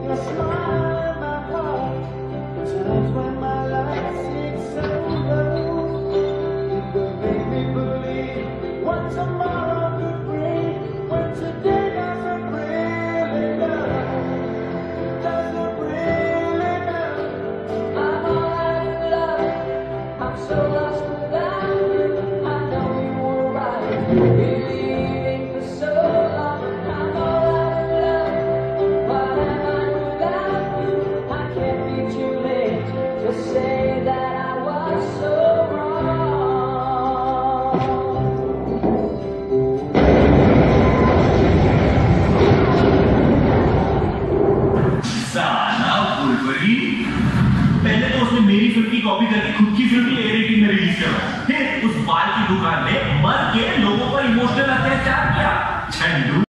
A smile in my heart. Times when my life seems so low. You could make me believe what tomorrow could bring. When today doesn't really love. Doesn't really love. I'm all out of love. I'm so lost without you. I know you were right, believing for so long. I'm all out of love. What am I without you? I can't be too late to say that I was so wrong. साला बुलबुली, पहले तो उसने मेरी film की copy करके खुद की फिल्म ए रेटिंग में रिलीज करवाई, फिर उस बाल की दुकान में मर के लोगों पर इमोशनल अत्याचार किया। झंडू